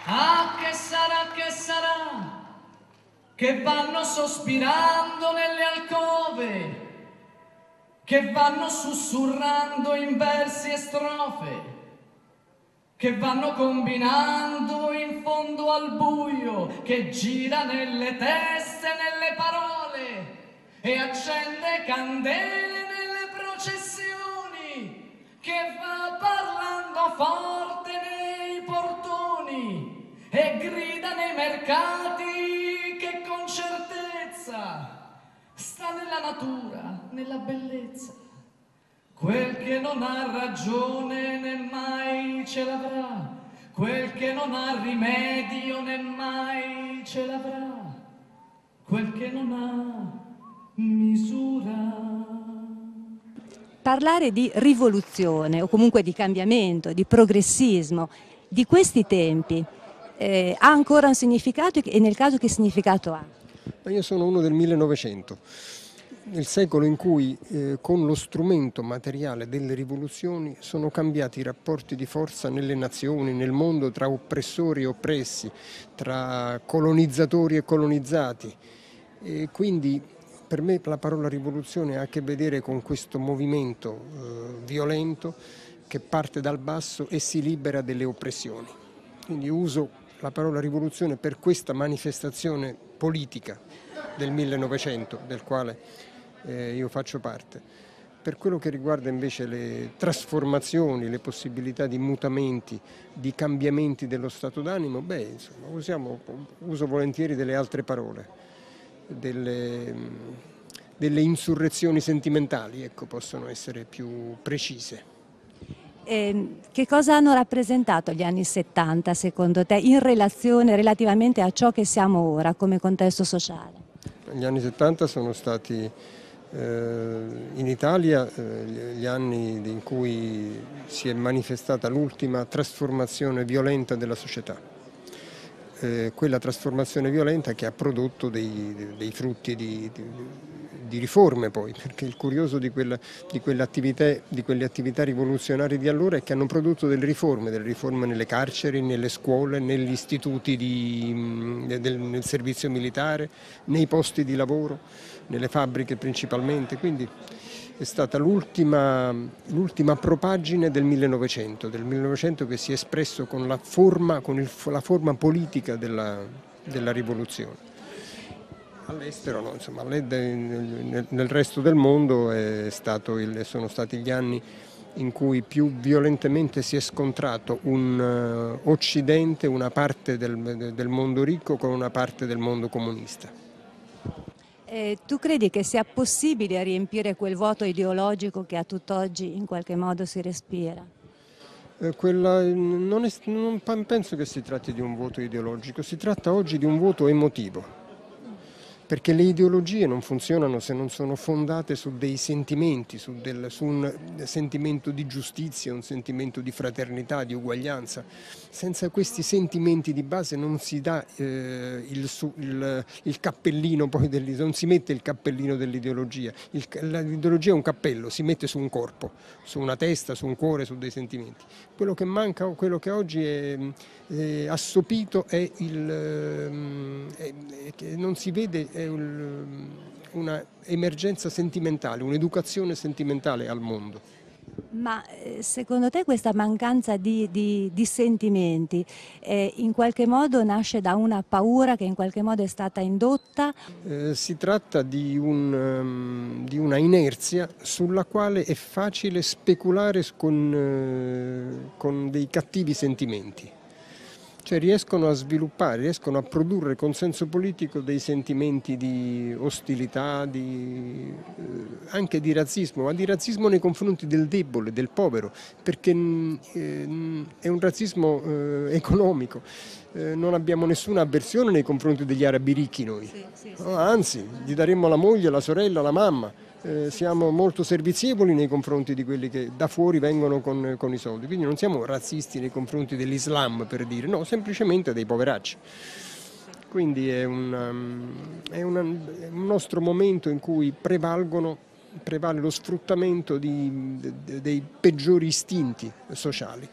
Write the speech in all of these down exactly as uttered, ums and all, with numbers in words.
Ah, che sarà, che sarà, che vanno sospirando nelle alcove, che vanno sussurrando in versi e strofe, che vanno combinando in fondo al buio, che gira nelle teste, nelle parole e accende candele nelle processioni, che va parlando forte nei portoni e grida nei mercati che con certezza sta nella natura, nella bellezza. Quel che non ha ragione né mai ce l'avrà, quel che non ha rimedio né mai ce l'avrà, quel che non ha misura. Parlare di rivoluzione o comunque di cambiamento, di progressismo di questi tempi eh, ha ancora un significato e nel caso che significato ha? Io sono uno del millenovecento, nel secolo in cui eh, con lo strumento materiale delle rivoluzioni sono cambiati i rapporti di forza nelle nazioni, nel mondo, tra oppressori e oppressi, tra colonizzatori e colonizzati. E quindi per me la parola rivoluzione ha a che vedere con questo movimento eh, violento che parte dal basso e si libera delle oppressioni. Quindi uso la parola rivoluzione per questa manifestazione politica del millenovecento, del quale eh, io faccio parte. Per quello che riguarda invece le trasformazioni, le possibilità di mutamenti, di cambiamenti dello stato d'animo, beh, insomma, usiamo, uso volentieri delle altre parole, delle, delle insurrezioni sentimentali, ecco, possono essere più precise. Eh, che cosa hanno rappresentato gli anni settanta secondo te in relazione, relativamente a ciò che siamo ora come contesto sociale? Gli anni settanta sono stati eh, in Italia eh, gli anni in cui si è manifestata l'ultima trasformazione violenta della società. Eh, quella trasformazione violenta che ha prodotto dei, dei frutti di, di, di riforme poi, perché il curioso di, quella, di, quelle attività, di quelle attività rivoluzionarie di allora è che hanno prodotto delle riforme, delle riforme nelle carceri, nelle scuole, negli istituti di, del, nel servizio militare, nei posti di lavoro, nelle fabbriche principalmente, quindi è stata l'ultima l'ultima propagine del millenovecento, del millenovecento che si è espresso con la forma, con il, la forma politica della, della rivoluzione. All'estero, no, insomma, nel, nel resto del mondo è stato il, sono stati gli anni in cui più violentemente si è scontrato un uh, Occidente, una parte del, del mondo ricco con una parte del mondo comunista. Eh, tu credi che sia possibile riempire quel vuoto ideologico che a tutt'oggi in qualche modo si respira? Eh, quella, non, è, non penso che si tratti di un vuoto ideologico, si tratta oggi di un vuoto emotivo. Perché le ideologie non funzionano se non sono fondate su dei sentimenti, su, del, su un sentimento di giustizia, un sentimento di fraternità, di uguaglianza. Senza questi sentimenti di base non si dà eh, il, il, il cappellino, poi non si mette il cappellino dell'ideologia. L'ideologia è un cappello, si mette su un corpo, su una testa, su un cuore, su dei sentimenti. Quello che manca, quello che oggi è, è assopito è il è, è che non si vede è una emergenza sentimentale, un'educazione sentimentale al mondo. Ma secondo te questa mancanza di, di, di sentimenti eh, in qualche modo nasce da una paura che in qualche modo è stata indotta? Eh, si tratta di, un, um, di una inerzia sulla quale è facile speculare con, uh, con dei cattivi sentimenti. Cioè riescono a sviluppare, riescono a produrre consenso politico dei sentimenti di ostilità, di, eh, anche di razzismo, ma di razzismo nei confronti del debole, del povero, perché eh, è un razzismo eh, economico. Eh, non abbiamo nessuna avversione nei confronti degli arabi ricchi noi, sì, sì, sì. No, anzi, gli daremmo la moglie, la sorella, la mamma. Eh, siamo molto servizievoli nei confronti di quelli che da fuori vengono con, con i soldi, quindi non siamo razzisti nei confronti dell'Islam, per dire, no, semplicemente dei poveracci. Quindi è, una, è, una, è un nostro momento in cui prevalgono, prevale lo sfruttamento di, de, dei peggiori istinti sociali.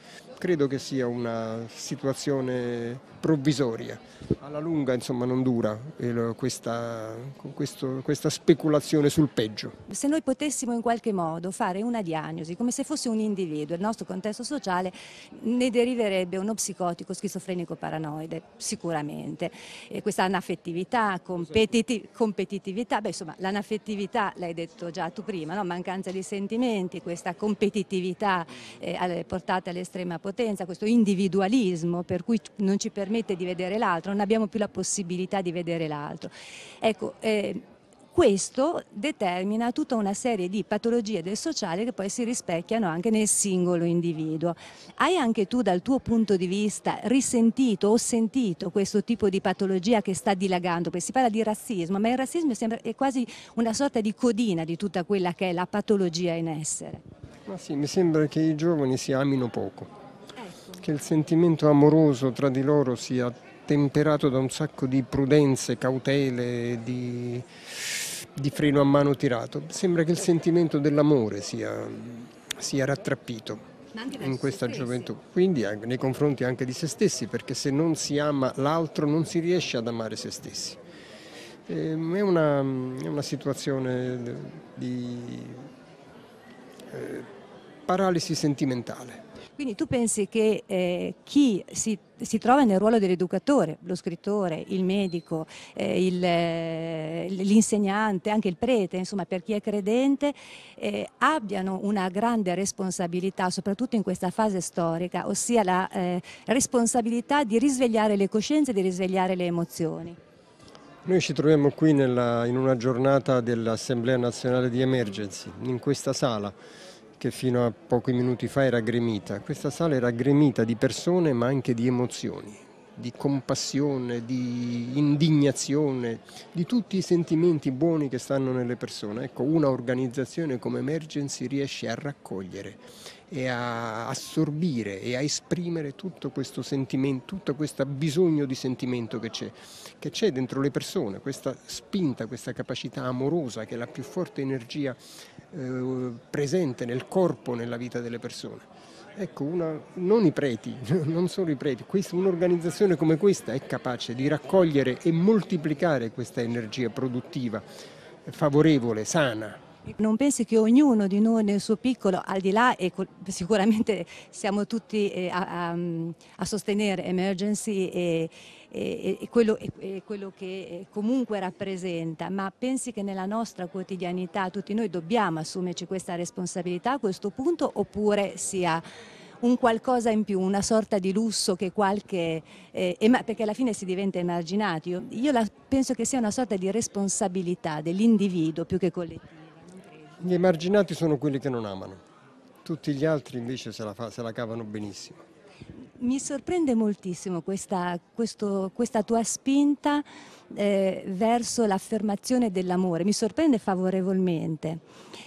credo che sia una situazione provvisoria. Alla lunga, insomma, non dura questa, questo, questa speculazione sul peggio. Se noi potessimo in qualche modo fare una diagnosi, come se fosse un individuo, il nostro contesto sociale, ne deriverebbe uno psicotico schizofrenico paranoide, sicuramente. E questa anaffettività, competitiv- competitività, beh, insomma, l'anaffettività l'hai detto già tu prima, no? Mancanza di sentimenti, questa competitività eh, portata all'estrema potenza, questo individualismo per cui non ci permette di vedere l'altro, non abbiamo più la possibilità di vedere l'altro. Ecco, eh, questo determina tutta una serie di patologie del sociale che poi si rispecchiano anche nel singolo individuo. Hai anche tu dal tuo punto di vista risentito o sentito questo tipo di patologia che sta dilagando? Perché si parla di razzismo, ma il razzismo sembra, è quasi una sorta di codina di tutta quella che è la patologia in essere. Ma sì, mi sembra che i giovani si amino poco, ecco. Che il sentimento amoroso tra di loro sia temperato da un sacco di prudenze, cautele, di, di freno a mano tirato. Sembra che il sentimento dell'amore sia, sia rattrappito in questa gioventù, quindi anche nei confronti anche di se stessi, perché se non si ama l'altro non si riesce ad amare se stessi. È una, è una situazione di eh, paralisi sentimentale. Quindi tu pensi che eh, chi si, si trova nel ruolo dell'educatore, lo scrittore, il medico, eh, il, eh, l'insegnante, anche il prete, insomma per chi è credente, eh, abbiano una grande responsabilità, soprattutto in questa fase storica, ossia la eh, responsabilità di risvegliare le coscienze e di risvegliare le emozioni? Noi ci troviamo qui nella, in una giornata dell'Assemblea Nazionale di Emergency, in questa sala, che fino a pochi minuti fa era gremita. Questa sala era gremita di persone ma anche di emozioni, di compassione, di indignazione, di tutti i sentimenti buoni che stanno nelle persone. Ecco, una organizzazione come Emergency riesce a raccogliere e a assorbire e a esprimere tutto questo sentimento, tutto questo bisogno di sentimento che c'è, che c'è dentro le persone, questa spinta, questa capacità amorosa che è la più forte energia eh, presente nel corpo, nella vita delle persone. Ecco, una, non i preti, non solo i preti, un'organizzazione come questa è capace di raccogliere e moltiplicare questa energia produttiva, favorevole, sana. Non pensi che ognuno di noi nel suo piccolo, al di là, e sicuramente siamo tutti eh, a, a, a sostenere Emergency e, e, e, quello, e quello che comunque rappresenta, ma pensi che nella nostra quotidianità tutti noi dobbiamo assumerci questa responsabilità a questo punto, oppure sia un qualcosa in più, una sorta di lusso che qualche, eh, perché alla fine si diventa emarginati? Io, io la, penso che sia una sorta di responsabilità dell'individuo più che collettiva. Gli emarginati sono quelli che non amano, tutti gli altri invece se la, fa, se la cavano benissimo. Mi sorprende moltissimo questa, questo, questa tua spinta eh, verso l'affermazione dell'amore, mi sorprende favorevolmente.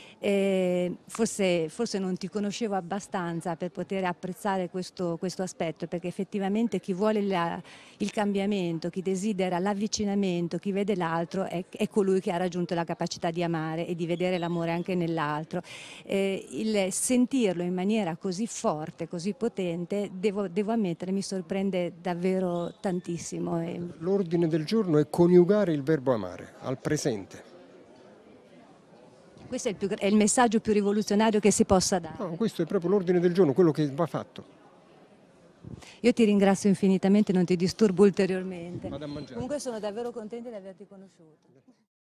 Eh, forse, forse non ti conoscevo abbastanza per poter apprezzare questo, questo aspetto, perché effettivamente chi vuole la, il cambiamento, chi desidera l'avvicinamento, chi vede l'altro è, è colui che ha raggiunto la capacità di amare e di vedere l'amore anche nell'altro. Eh, il sentirlo in maniera così forte, così potente, devo, devo ammettere, mi sorprende davvero tantissimo. L'ordine del giorno è coniugare il verbo amare al presente. Questo è il, più, è il messaggio più rivoluzionario che si possa dare. No, questo è proprio l'ordine del giorno, quello che va fatto. Io ti ringrazio infinitamente, non ti disturbo ulteriormente. Vado a mangiare. Comunque sono davvero contenta di averti conosciuto.